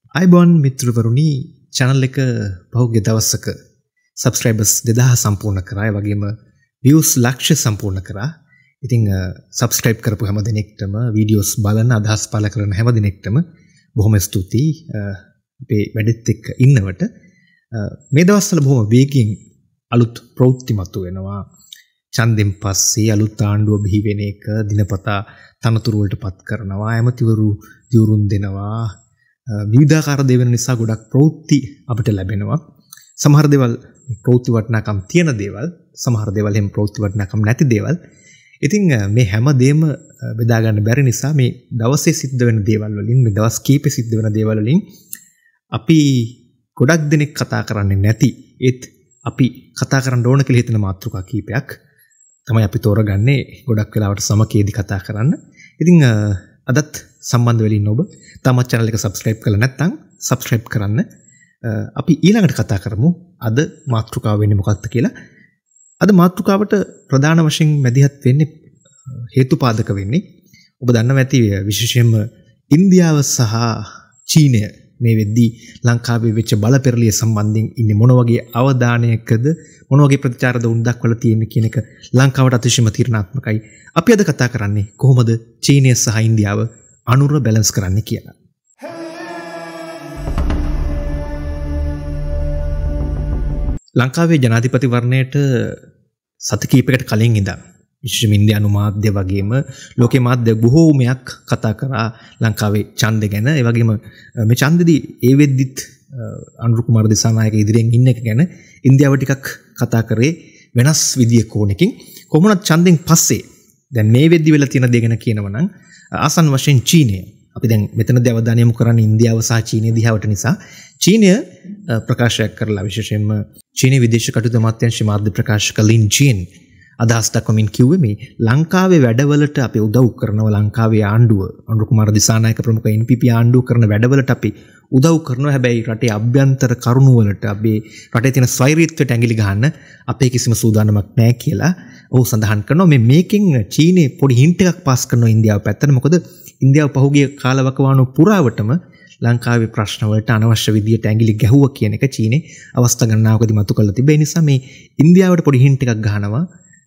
iBond මිත්‍රවරුනි channel එක පහුගිය දවසක subscribers 2000 සම්පූර්ණ කරා. ඒ වගේම views ලක්ෂ සම්පූර්ණ කරා. ඉතින් subscribe කරපු හැම දිනෙකටම videos බලන අදහස් පළ කරන හැම දිනෙකටම බොහොම ස්තුතියි. අපේ වැඩෙත් එක්ක ඉන්නවට මේ දවස්වල බොහොම වේගින් අලුත් ප්‍රවෘත්ති මතු වෙනවා. ඡන්දෙන් පස්සේ අලුත් ආණ්ඩුව බිහි වෙන එක දිනපතා තනතුරු වලට පත් කරනවා. ඇමතිවරු දියුරුම් දෙනවා. විවිධාකාර දේවල් නිසා ගොඩක් ප්‍රවෘත්ති අපිට ලැබෙනවා. සමහර දේවල් ප්‍රවෘත්ති වටිනාකම් තියෙන දේවල්, සමහර දේවල් එහෙම ප්‍රවෘත්ති වටිනාකම් නැති දේවල්. ඉතින් මේ හැම දෙයක්ම බෙදා ගන්න බැරි නිසා මේ දවසේ සිද්ධ වෙන දේවල් වලින්, මේ දවස් කීපෙ සිද්ධ වෙන දේවල් වලින් අපි ගොඩක් දෙනෙක් කතා කරන්නේ නැති, ඒත් අපි කතා කරන්න ඕන කියලා හිතන මාතෘකා කීපයක් තමයි අපි තෝරගන්නේ ගොඩක් වෙලාවට සමකේදී කතා කරන්න. ඉතින් අදත් සම්බන්ධ වෙලා ඉන්න ඔබ තාමත් channel එක subscribe කරලා නැත්නම් subscribe කරන්න. අපි ඊළඟට කතා කරමු අද මාතෘකාව වෙන්නේ මොකක්ද කියලා. අද මාතෘකාවට ප්‍රධාන වශයෙන් මැදිහත් වෙන්නේ හේතුපාදක වෙන්නේ ඔබ දන්නවා ඇති විශේෂයෙන්ම ඉන්දියාව සහ චීනය මේ වෙද්දී ලංකාවේ වෙච්ච බලපෙරළිය සම්බන්ධයෙන් ඉන්නේ මොන වගේ අවධානයකද, මොන වගේ ප්‍රතිචාරද උන් දක්වලා තියෙන්නේ කියන එක ලංකාවට අතිශයම තීරණාත්මකයි. අපි අද කතා කරන්නේ කොහොමද චීනය සහ ඉන්දියාව අනුර බැලන්ස් කරන්නේ කියලා. ලංකාවේ ජනාධිපති වර්ණයට සති කිහිපයකට කලින් ඉඳන් විශේෂයෙන්ම ඉන්දියානු මාධ්‍ය වගේම ලෝකේ මාධ්‍ය බොහෝමයක් කතා කරා ලංකාවේ ඡන්දය ගැන. ඒ වගේම මේ ඡන්දෙදී ඒ වෙද්දිත් අනුර කුමාර දිසානායක ඉදිරියෙන් ඉන්න එක ගැන ඉන්දියාව ටිකක් කතා කරේ වෙනස් විදිය කෝණකින්. කොහොමද ඡන්දෙන් පස්සේ දැන් මේ වෙද්දි වෙලා තියෙන දේ ගැන කියනවා නම් ආසන් වශයෙන් චීනය, අපි දැන් මෙතනදී අවධානය යොමු කරන්නේ ඉන්දියාව සහ චීනය දිහාවට නිසා චීනය ප්‍රකාශයක් කරලා විශේෂයෙන්ම චීනයේ විදේශ කටයුතු අමාත්‍යාංශ මාධ්‍ය ප්‍රකාශක ලින් ජීන් අදහස් දක්වමින් කිව්වේ මේ ලංකාවේ වැඩවලට අපි උදව් කරනවා. ලංකාවේ ආණ්ඩුව අනුර කුමාර දිසානායක ප්‍රමුඛ NPP ආණ්ඩුව කරන වැඩවලට අපි උදව් කරනවා. හැබැයි රටේ අභ්‍යන්තර කරුණු වලට, අපේ රටේ තියෙන ස්වෛරීත්වයට ඇඟිලි ගහන්න අපේ කිසිම සූදානමක් නැහැ කියලා ඔහු සඳහන් කරනවා. මේකෙන් චීනයේ පොඩි හින්ට් එකක් පාස් කරනවා ඉන්දියාව පැත්තට. මොකද ඉන්දියාව පහුගිය කාලවකවානුව පුරාවටම ලංකාවේ ප්‍රශ්න වලට අනවශ්‍ය විදියට ඇඟිලි ගැහුවා කියන එක චීනේ අවස්ථා ගණනාවකදී මතු කරලා තිබේ. ඒ නිසා මේ ඉන්දියාවට පොඩි හින්ට් එකක් ගහනවා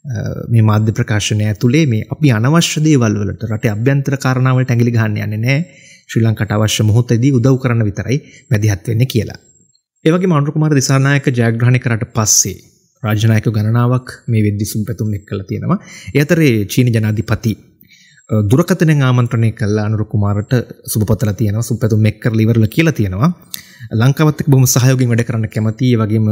මේ මාධ්‍ය ප්‍රකාශනය ඇතුලේ මේ අපි අනවශ්‍ය දේවල් වලට, රටේ අභ්‍යන්තර කාරණා වලට ඇඟිලි ගහන්න යන්නේ නැහැ. ශ්‍රී ලංකාවට අවශ්‍ය මොහොතේදී උදව් කරන්න විතරයි මැදිහත් වෙන්නේ කියලා. ඒ වගේම අනුර කුමාර දිසානායක ජයග්‍රහණය කරාට පස්සේ රාජ්‍ය නායක ගණනාවක් මේ වෙද්දි සුම්පැතුම් එක් කළා තියෙනවා. ඒ අතරේ චීන ජනාධිපති දුරකථනයෙන් ආමන්ත්‍රණය කළා අනුර කුමාරට සුබපතලා තියෙනවා. සුම්පැතුම් එක් කරලා ඉවරලා කියලා තියෙනවා. ලංකාවත් එක්ක බොහොම සහයෝගයෙන් වැඩ කරන්න කැමතියි. ඒ වගේම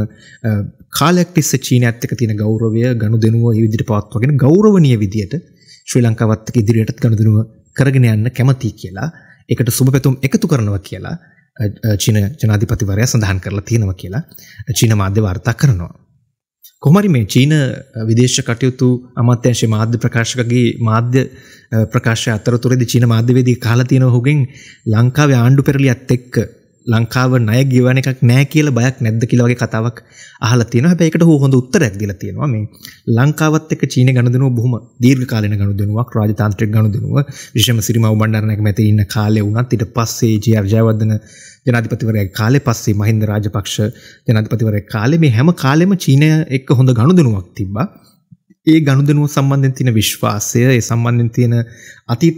කාලයක් තිස්සේ චීනයත් එක්ක තියෙන ගෞරවය, ගනුදෙනුව මේ විදිහට පවත්වාගෙන ගෞරවනීය විදිහට ශ්‍රී ලංකාවත් එක්ක ඉදිරියටත් ගනුදෙනුව කරගෙන යන්න කැමතියි කියලා, ඒකට සුබපැතුම් එකතු කරනවා කියලා චීන ජනාධිපතිවරයා සඳහන් කරලා තියෙනවා කියලා චීන මාධ්‍ය වාර්තා කරනවා. කොහොම හරි මේ චීන විදේශ කටයුතු අමාත්‍යාංශයේ මාධ්‍ය ප්‍රකාශකගේ මාධ්‍ය ප්‍රකාශය අතරතුරේදී චීන මාධ්‍යවේදී කහලා තියෙන ඔහුගෙන් ලංකාවේ ආණ්ඩු පෙරළියත් එක්ක ලංකාව ණය ගෙවන එකක් නැහැ කියලා බයක් නැද්ද කියලා වගේ කතාවක් අහලා තියෙනවා. හැබැයි ඒකට ඔහු හොඳ උත්තරයක් දීලා තියෙනවා. මේ ලංකාවත් එක්ක චීන ගනුදෙනුව බොහොම දීර්ඝකාලීන ගනුදෙනුවක්, රාජතාන්ත්‍රික ගනුදෙනුව. විශේෂයෙන්ම සිරිමාවු බණ්ඩාරනායක මැද ඉන්න කාලේ වුණත් ඊට පස්සේ ජේ.ආර්. ජයවර්ධන ජනාධිපතිවරයාගේ කාලේ, පස්සේ මහින්ද රාජපක්ෂ ජනාධිපතිවරයාගේ කාලේ මේ හැම කාලෙම චීනය එක්ක හොඳ ගනුදෙනුවක් තිබ්බා. ඒ ගනුදෙනුව සම්බන්ධයෙන් තියෙන විශ්වාසය, ඒ සම්බන්ධයෙන් තියෙන අතීත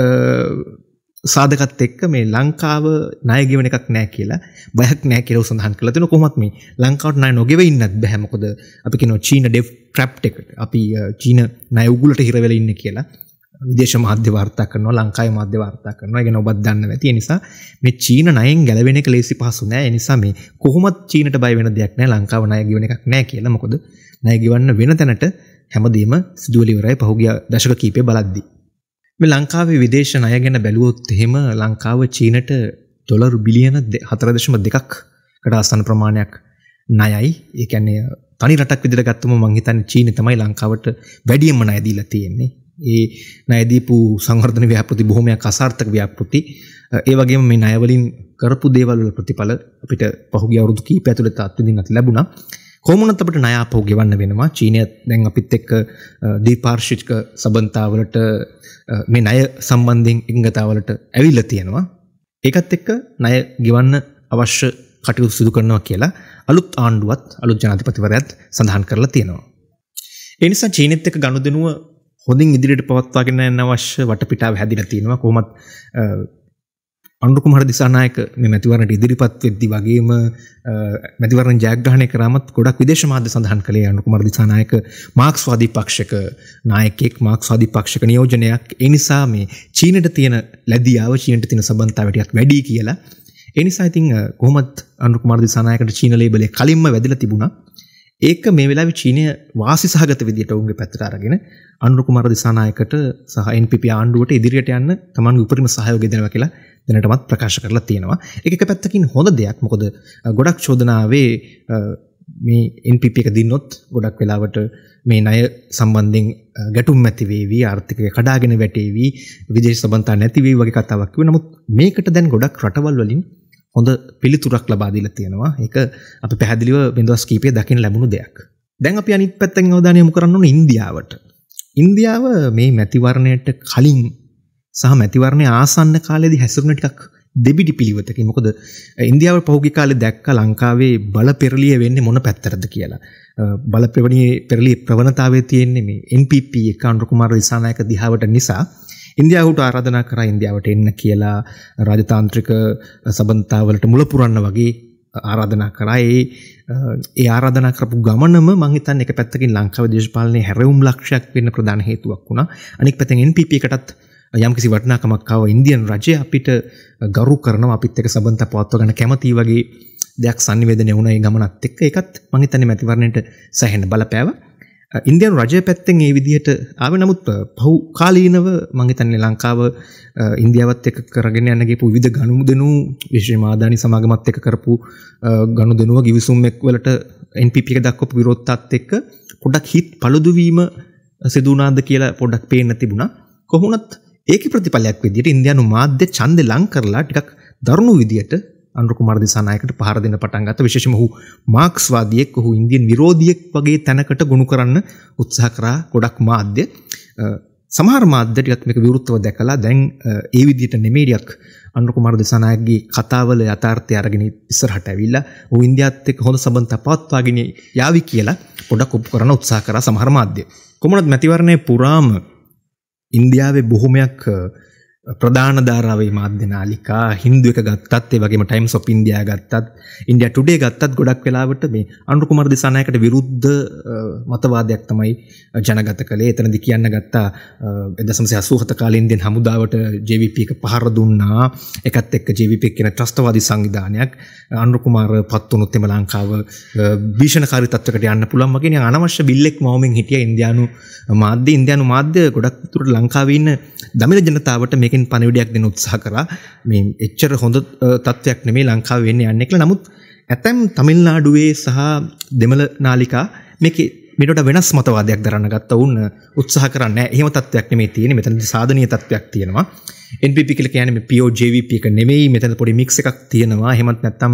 සාධකත් එක්ක මේ ලංකාව ණය ගෙවන එකක් නැහැ කියලා, බයක් නැහැ කියලා සඳහන් කළා තියෙනවා. කොහොමත් මේ ලංකාවට ණය නොගෙව ඉන්නත් බෑ. මොකද අපි කියනවා චීන ඩෙෆ් ට්‍රැප් එකට, අපි චීන ණය උගුලට හිර වෙලා ඉන්නේ කියලා විදේශ මාධ්‍ය වාර්තා කරනවා, ලංකාවේ මාධ්‍ය වාර්තා කරනවා. ඒ ගැන ඔබත් දන්නවා ඇති. ඒ නිසා මේ චීන ණයෙන් ගැලවෙන එක ලේසි පහසු නෑ. ඒ නිසා මේ කොහොමත් චීනට බය වෙන දෙයක් නෑ. ලංකාව ණය ගෙවන එකක් නෑ කියලා. මොකද ණය ගෙවන්න වෙන තැනට හැමදේම සිදුවල ඉවරයි පහුගිය දශක කීපේ බලද්දී. මේ ලංකාවේ විදේශ ණය ගැන බැලුවොත් එහෙම ලංකාව චීනට ඩොලර් බිලියන 4.2කට ආසන්න ප්‍රමාණයක් ණයයි. ඒ කියන්නේ තනි රටක් විදිහට ගත්තම මම හිතන්නේ චීනෙ තමයි ලංකාවට වැඩියෙන්ම ණය දීලා තියෙන්නේ. ඒ ණය දීපු සංවර්ධන ව්‍යාපෘති බොහොමයක් අසාර්ථක ව්‍යාපෘති. ඒ වගේම මේ ණය වලින් කරපු දේවල් වල ප්‍රතිඵල අපිට පහුගිය අවුරුදු කිහිපය ඇතුළත අත්විඳින්නත් ලැබුණා. කොහොමුණත් අපිට ණය ආපහු ගෙවන්න වෙනවා. චීනය දැන් අපිත් එක්ක ද්විපාර්ශ්වික සබඳතාවලට මේ ණය සම්බන්ධයෙන් එකඟතාවලට ඇවිල්ලා තියෙනවා. ඒකත් එක්ක ණය ගෙවන්න අවශ්‍ය කටයුතු සිදු කරනවා කියලා අලුත් ආණ්ඩුවත් අලුත් ජනාධිපතිවරයාත් සඳහන් කරලා තියෙනවා. ඒ නිසා චීනෙත් එක්ක ගනුදෙනුව හොඳින් ඉදිරියට පවත්වාගෙන යන්න අවශ්‍ය වටපිටාව හැදිලා තියෙනවා. කොහොමත් අනුර කුමාර දිසානායක මේ මැතිවරණයට ඉදිරිපත් වෙද්දී වගේම මැතිවරණ ජයග්‍රහණය කරාමත් ගොඩක් විදේශ මාධ්‍ය සඳහන් කළේ අනුර කුමාර දිසානායක මාක්ස්වාදී පක්ෂයක නායකයෙක්, මාක්ස්වාදී පක්ෂයක නියෝජනයක්. ඒ නිසා මේ චීනට තියෙන ලැබියාව, චීනට තියෙන සම්බන්ධතාවය ටිකක් වැඩි කියලා. ඒ නිසා ඉතින් කොහොමත් අනුර කුමාර දිසානායකට චීන ලේබලේ කලින්ම වැදලා තිබුණා. ඒක මේ වෙලාවේ චීනය වාසි සහගත විදියට ඔවුන්ගේ පැත්තට අරගෙන අනුර කුමාර දිසානායකට සහ NPP ආණ්ඩුවට ඉදිරියට යන්න තමන්ගේ උපරිම සහයෝගය දෙනවා කියලා දැනටමත් ප්‍රකාශ කරලා තියෙනවා. ඒක එක පැත්තකින් හොඳ දෙයක්. මොකද ගොඩක් චෝදනාවේ මේ NPP එක දින්නොත් ගොඩක් වෙලාවට මේ ණය සම්බන්ධයෙන් ගැටුම් ඇති වේවි, ආර්ථිකය කඩාගෙන වැටේවි, විදේශ සම්බන්ධතා නැති වේවි වගේ කතාවක් කිව්වා. නමුත් මේකට දැන් ගොඩක් රටවල් වලින් හොඳ පිළිතුරක් ලබා දීලා තියෙනවා. ඒක අපි පැහැදිලිව බින්දස් කීපය දකින්න ලැබුණු දෙයක්. දැන් අපි අනිත් පැත්තෙන් අවධානය යොමු කරන්න ඕනේ ඉන්දියාවට. ඉන්දියාව මේ මැතිවරණයට කලින් සහ මැතිවරණයේ ආසන්න කාලේදී හැසිරුණ ටිකක් දෙබිඩි පිළිවෙතකින්. මොකද ඉන්දියාව පහුගිය කාලේ දැක්ක ලංකාවේ බල පෙරළිය වෙන්නේ මොන පැත්තටද කියලා. බල පෙරළිය ප්‍රවණතාවයේ තියෙන්නේ මේ NPP එක අනුර කුමාර දිසානායක දිහාවට නිසා ඉන්දියාවට ආරාධනා කරා ඉන්දියාවට එන්න කියලා රාජතාන්ත්‍රික සම්බන්ධතාවලට මුල පුරන්න වගේ ආරාධනා කරා. ඒ ආරාධනා කරපු ගමනම මම හිතන්නේ එක පැත්තකින් ලංකාවේ දේශපාලනයේ හැරවුම් ලක්ෂයක් වෙන්න ප්‍රධාන හේතුවක් වුණා. අනිත් පැත්තෙන් NPP එකටත් යම්කිසි වටිනාකමක් ආව ඉන්දියන් රජය අපිට ගරු කරනවා, අපිත් එක්ක සම්බන්ධතා පවත්වා ගන්න කැමති වගේ දෙයක් සංනිවේදනය වුණා ඒ ගමනත් එක්ක. ඒකත් මම හිතන්නේ මැතිවරණයට සැහෙන බලපෑවා. ඉන්දියානු රජය පැත්තෙන් ඒ විදිහට ආවේ. නමුත් පහු කාලීනව මම හිතන්නේ ලංකාව ඉන්දියාවත් එක්ක කරගෙන යන ගියපු විවිධ ගනුදෙනු, විශේෂයෙන්ම ආදානි සමාගමත් එක්ක කරපු ගනුදෙනුව ගිවිසුම් එක්වලට NPP එක දක්වපු විරෝධතාවත් එක්ක පොඩක් හිත් පළුදු වීම සිදු වුණාද කියලා පොඩක් පේන්න තිබුණා. කොහොමුණත් ඒකේ ප්‍රතිඵලයක් විදිහට ඉන්දියානු මාධ්‍ය ඡන්දේ ලං කරලා ටිකක් දරුණු විදිහට අනුර කුමාර දිසානායකට පහර දෙන්න පටන් ගත්තා. විශේෂයෙන්ම ඔහු මාක්ස්වාදියෙක්, ඔහු ඉන්දියන් විරෝධියෙක් වගේ තැනකට ගොනු කරන්න උත්සාහ කරා ගොඩක් මාධ්‍ය. සමහර මාධ්‍ය ටිකක් මේක විරුද්ධව දැකලා දැන් ඒ විදිහට නෙමෙයියක් අනුර කුමාර දිසානායකගේ කතාවල යථාර්ථය අරගෙන ඉස්සරහට ඇවිල්ලා ඔහු ඉන්දියාවත් එක්ක හොඳ සම්බන්ධතා පවත්වාගෙන යාවි කියලා පොඩක් ඔප්පු කරන්න උත්සාහ කරා සමහර මාධ්‍ය. කොහොමද මැතිවරණයේ පුරාම ඉන්දියාවේ බොහොමයක් ප්‍රධාන ධාරාවේ මාධ්‍ය නාලිකා හින්දු එක ගත්තත්, ඒ වගේම ටයිම්ස් ඔෆ් ඉන්දියා ගත්තත්, ඉන්දියා ටුඩේ ගත්තත් ගොඩක් වෙලාවට මේ අනුර කුමාර දිසානායකට විරුද්ධ මතවාදයක් තමයි ජනගත කළේ. එතනදී කියන්න ගත්තා 1987 කාලේ ඉන්දියන් හමුදාවට JVP එක පහර දුන්නා. එකත් එක්ක JVP කියන ත්‍රස්තවාදී සංවිධානයක්. අනුර කුමාර පත් වුණොත් එම ලංකාව භීෂණකාරී තත්ත්වයකට යන්න පුළුවන් වගේ අනවශ්‍ය බිල්ලෙක් මවමින් හිටියා ඉන්දියානු මාධ්‍ය. ඉන්දියානු මාධ්‍ය ගොඩක් දුරට ලංකාවේ ඉන්න දමිළ ජනතාවට මේකෙන් පණිවිඩයක් දෙන්න උත්සාහ කරා. මේ එච්චර හොඳ තත්ත්වයක් නෙමෙයි ලංකාවේ වෙන්නේ යන්නේ කියලා. නමුත් ඇතැම් තමිල්නාඩුවේ සහ දෙමළ නාලිකා මේකේ මේකට වෙනස් මතවාදයක් දරන්න ගත්තා. වුන් උත්සාහ කරන්නේ නැහැ. එහෙම තත්ත්වයක් නෙමෙයි තියෙන්නේ. මෙතනදී සාධනීය තත්ත්වයක් තියෙනවා. NPP කියලා කියන්නේ මේ PO JVP එක නෙමෙයි. මෙතන පොඩි මික්ස් එකක් තියෙනවා. එහෙමත් නැත්නම්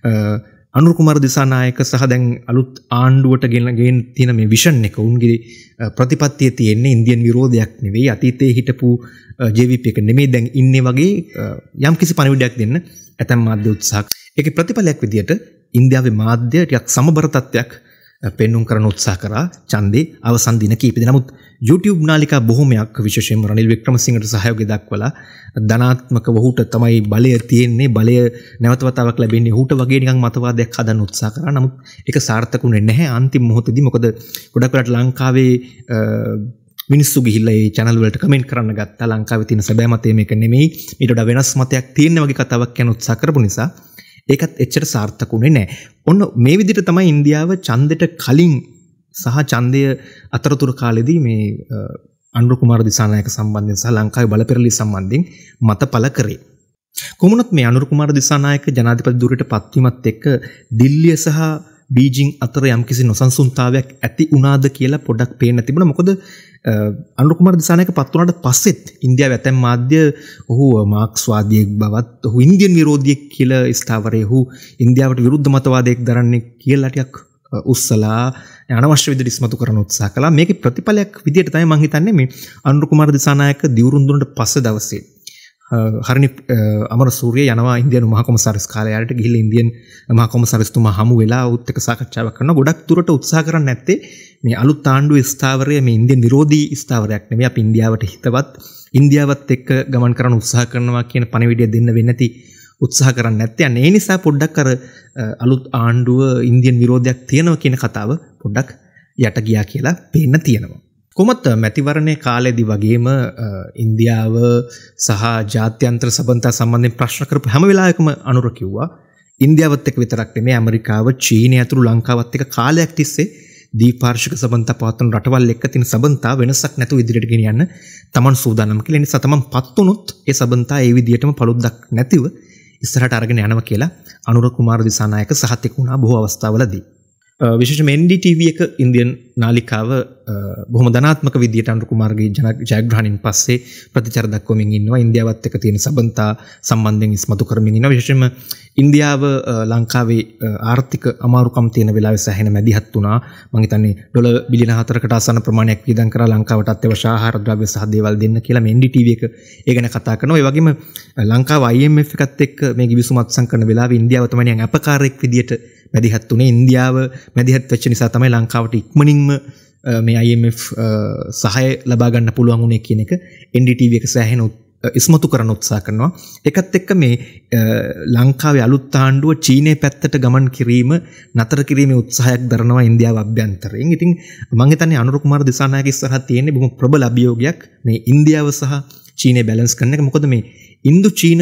අනුර කුමාර දිසානායක සහ දැන් අලුත් ආණ්ඩුවට ගෙන තියෙන මේ විෂන් එක උන්ගේ ප්‍රතිපත්තිය තියෙන්නේ ඉන්දියන් විරෝධයක් නෙවෙයි, අතීතයේ හිටපු JVP එක නෙමෙයි දැන් ඉන්නේ වගේ යම්කිසි පණිවිඩයක් දෙන්න ඇතැම් මාධ්‍ය උත්සාහ. ඒකේ ප්‍රතිඵලයක් විදියට ඉන්දියාවේ මාධ්‍ය ටිකක් සමබර තත්ත්වයක් පෙන්වුම් කරන උත්සාහ කරා ඡන්දේ අවසන් දින කිහිපෙදී. නමුත් YouTube නාලිකා බොහොමයක් විශේෂයෙන්ම රනිල් වික්‍රමසිංහට සහයෝගය දක්වලා ධනාත්මකව ඔහුට තමයි බලය තියෙන්නේ, බලය නැවත වතාවක් ලැබෙන්නේ ඔහුට වගේ නිකන් මතවාදයක් හදන්න උත්සාහ කරා. නමුත් ඒක සාර්ථකුනේ නැහැ අන්තිම මොහොතේදී. මොකද ගොඩක් වෙලාට ලංකාවේ මිනිස්සු ගිහිල්ලා ඒ channel වලට කමෙන්ට් කරන්න ගත්තා. ලංකාවේ තියෙන සැබෑ මතය මේක නෙමෙයි, ඊට වඩා වෙනස් මතයක් තියෙන වගේ කතාවක් කියන උත්සාහ කරපු නිසා ඒකත් එච්චර සාර්ථකුනේ නැහැ. ඔන්න මේ විදිහට තමයි ඉන්දියාව ඡන්දෙට කලින් සහ ඡන්දය අතරතුර කාලෙදී මේ අනුර කුමාර දිසානායක සම්බන්ධයෙන් සහ ලංකාවේ බලපෙරළිය සම්බන්ධයෙන් මත පළ කරේ. කොහොමුණත් මේ අනුර කුමාර දිසානායක ජනාධිපති ධුරයට පත්වීමත් එක්ක දිල්ලිය සහ බීජිං අතර යම්කිසි නොසන්සුන්තාවයක් ඇති වුණාද කියලා පොඩ්ඩක් පේන්න තිබුණා. මොකද අනුර කුමාර දිසානායක පත් වුණාට පස්සෙත් ඉන්දියාවේ ඇතැම් මාධ්‍ය ඔහු මාක්ස්වාදියෙක් බවත්, ඔහු ඉන්දියන් විරෝධියෙක් කියලා ස්ථාවරයේ ඔහු ඉන්දියාවට විරුද්ධ මතවාදයක් දරන්නේ කියලා ටිකක් උස්සලා අනවශ්‍ය විදිහට ඉස්මතු කරන උත්සාහ කළා. මේකේ ප්‍රතිඵලයක් විදිහට තමයි මම හිතන්නේ මේ අනුර කුමාර දිසානායක දිවුරුම් දුන්නට පස්සේ දවසේ හරිනි අමරසූරිය යනවා ඉන්දියානු මහ කොමසාරිස් කාර්යාලයට ගිහිල්ලා ඉන්දියන් මහ කොමසාරිස්තුමා හමු වෙලා උත් එක්ක සාකච්ඡාවක් කරනවා. ගොඩක් දුරට උත්සාහ කරන්නේ නැත්තේ මේ අලුත් ආණ්ඩුවේ ස්ථාවරය මේ ඉන්දියන් විරෝධී ස්ථාවරයක් නෙමෙයි. අපි ඉන්දියාවට හිතවත් ඉන්දියාවත් එක්ක ගමන් කරන්න උත්සාහ කරනවා කියන පණිවිඩය දෙන්න වෙන්නේ නැති උත්සාහ කරන්නේ නැත්තේ. අන්න ඒ නිසා පොඩ්ඩක් අර අලුත් ආණ්ඩුව ඉන්දියන් විරෝධයක් තියෙනවා කියන කතාව පොඩ්ඩක් යට ගියා කියලා පේන්න තියෙනවා. කොහොමත් මැතිවරණයේ කාලෙදි වගේම ඉන්දියාව සහ ජාත්‍යන්තර සබඳතා සම්බන්ධයෙන් ප්‍රශ්න කරපු හැම වෙලාවකම අනුර කිව්වා ඉන්දියාවත් එක්ක විතරක් නෙමෙයි ඇමරිකාව චීනය ඇතුළු ලංකාවත් එක්ක කාලයක් තිස්සේ දීපාර්ශ්වික සබඳතා පවත්වන රටවල් එක්ක තියෙන සබඳතා වෙනසක් නැතුව ඉදිරියට ගෙනියන්න තමන් සූදානම් කියලා. ඒ නිසා තමන් පත් වුණොත් ඒ සබඳතා ඒ විදිහටම පළුද්දක් නැතිව ඉස්සරහට අරගෙන යනවා කියලා අනුර කුමාර දිසානායක සහතික වුණා බොහෝ අවස්ථාවලදී. විශේෂයෙන්ම NDTV එක ඉන්දියන් නාලිකාව බොහොම ධනාත්මක විදියට අනුර කුමාරගේ ජයග්‍රහණයෙන් පස්සේ ප්‍රතිචාර දක්වමින් ඉන්නවා. ඉන්දියාවත් එක්ක තියෙන සබඳතා සම්බන්ධයෙන් ඉස්මතු කරමින් ඉන්නවා. විශේෂයෙන්ම ඉන්දියාව ලංකාවේ ආර්ථික අමාරුකම් තියෙන වෙලාවේ සෑහෙන මැදිහත් වුණා. මම හිතන්නේ ඩොලර් බිලියන 4කට ආසන්න ප්‍රමාණයක් වියදම් කරලා ලංකාවට අත්‍යවශ්‍ය ආහාර ද්‍රව්‍ය සහ දේවල් දෙන්න කියලා මේ NDTV එක ඒ ගැන කතා කරනවා. ඒ වගේම ලංකාව IMF එකත් එක්ක මේ ගිවිසුම අත්සන් කරන වෙලාවේ ඉන්දියාව තමයි අපකාරයක් විදියට මැදිහත් උනේ. ඉන්දියාව මැදිහත් වෙච්ච නිසා තමයි ලංකාවට ඉක්මනින්ම මේ IMF සහාය ලබා ගන්න පුළුවන් උනේ කියන එක NDTV එක සෑහෙන ඉස්මතු කරන්න උත්සාහ කරනවා. ඒකත් එක්ක මේ ලංකාවේ අලුත් ආණ්ඩුව චීනයේ පැත්තට ගමන් කිරීම නතර කිරීමේ උත්සාහයක් දරනවා ඉන්දියාව අභ්‍යන්තරයෙන්. ඉතින් මම හිතන්නේ අනුර කුමාර දිසානායක ඉස්සරහ තියෙන්නේ බොහොම ප්‍රබල අභියෝගයක් මේ ඉන්දියාව සහ චීනය බැලන්ස් කරන එක. මොකද මේ ඉන්දු චීන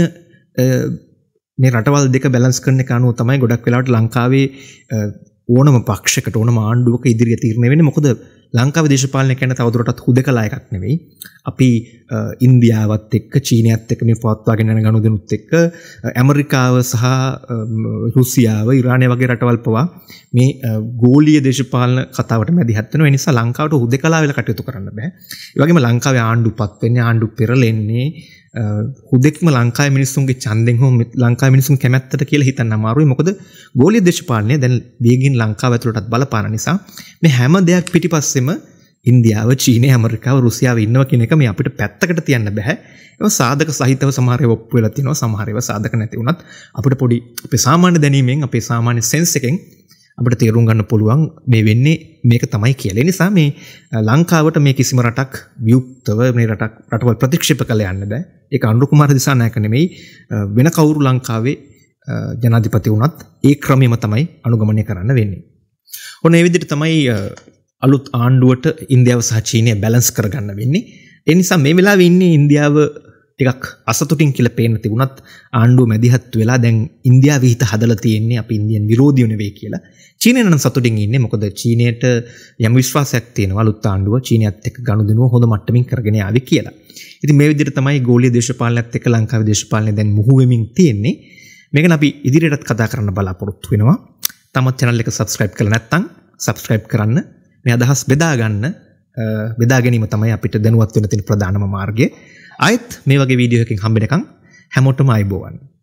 මේ රටවල් දෙක බැලන්ස් කරන එක අනුව තමයි ගොඩක් වෙලාවට ලංකාවේ ඕනම පක්ෂයකට ඕනම ආණ්ඩුවක ඉදිරිය තීරණය වෙන්නේ. මොකද ලංකාවේ දේශපාලනය කියන්නේ තවදුරටත් හුදකලා එකක් නෙවෙයි. අපි ඉන්දියාවත් එක්ක චීනයත් එක්ක මේ පවත්වාගෙන යන ගනුදෙනුත් එක්ක ඇමරිකාව සහ රුසියාව ඉරානය වගේ රටවල් පවා මේ ගෝලීය දේශපාලන කතාවට මැදිහත් වෙනවා. ඒ නිසා ලංකාවට හුදකලා වෙලා කටයුතු කරන්න බෑ. ඒ වගේම ලංකාවේ ආණ්ඩුපත් වෙන්නේ ආණ්ඩු පෙරලෙන්නේ හුදෙක්ම ලංකාවේ මිනිස්සුන්ගේ ඡන්දෙන් හෝ ලංකාවේ මිනිස්සුන් කැමැත්තට කියලා හිතන්න අමාරුයි. මොකද ගෝලීය දේශපාලනය දැන් වේගින් ලංකාව ඇතුළටත් බලපාන නිසා මේ හැම දෙයක් පිටිපස්සෙම ඉන්දියාව, චීනය, ඇමරිකාව, රුසියාව ඉන්නවා කියන එක මේ අපිට පැත්තකට තියන්න බෑ. ඒවා සාධක සහිතව සමහර ඒවා ඔප්පු වෙලා තියෙනවා. සමහර ඒවා සාධක නැති වුණත් අපිට පොඩි අපේ සාමාන්‍ය දැනීමෙන් අපේ සාමාන්‍ය සෙන්ස් එකෙන් අපිට තේරුම් ගන්න පුළුවන් මේ වෙන්නේ මේක තමයි කියලා. ඒ නිසා මේ ලංකාවට මේ කිසිම රටක් වියුක්තව මේ රටවල් ප්‍රතික්ෂේප කළ යන්න බෑ. ඒක අනුර කුමාර දිසානායක නෙමෙයි වෙන කවුරු ලංකාවේ ජනාධිපති වුණත් ඒ ක්‍රමෙම තමයි අනුගමනය කරන්න වෙන්නේ. ඔන්න ඒ විදිහට තමයි අලුත් ආණ්ඩුවට ඉන්දියාව සහ චීනය බැලන්ස් කරගන්න වෙන්නේ. ඒ නිසා මේ වෙලාවේ ඉන්නේ ඉන්දියාව ටිකක් අසතුටින් කියලා පේන්න තිබුණත් ආණ්ඩුව මැදිහත් වෙලා දැන් ඉන්දියාව විහිත හදලා තියෙන්නේ අපි ඉන්දියන් විරෝධියෝ නෙවෙයි කියලා. චීනය නම් සතුටින් ඉන්නේ. මොකද චීනයට යම් විශ්වාසයක් තියෙනවා අලුත් ආණ්ඩුව චීනයත් එක්ක ගනුදෙනුව හොඳ මට්ටමින් කරගෙන යාවි කියලා. ඉතින් මේ විදිහට තමයි ගෝලීය දේශපාලනයත් එක්ක ලංකාවේ දේශපාලනය දැන් මුහු වෙමින් තියෙන්නේ. මේක අපි ඉදිරියටත් කතා කරන්න බලාපොරොත්තු වෙනවා. තමත් channel එක subscribe කරලා නැත්නම් subscribe කරන්න. මේ අදහස් බෙදා ගැනීම තමයි අපිට දැනුවත් වෙන්න තියෙන ප්‍රධානම මාර්ගය. ආයෙත් මේ වගේ වීඩියෝ එකකින් හම්බෙනකන් හැමෝටම ආයුබෝවන්.